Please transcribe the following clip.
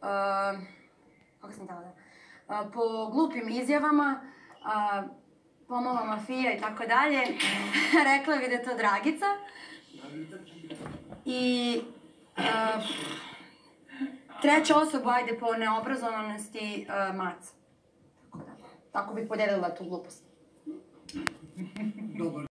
kako sam tela da, po glupim izjavama, pomala mafija i tako dalje, rekla bi da je to Dragica. I treća osoba, ajde, po neobrazovanosti, Maca. Tako bih podelila tu glupost.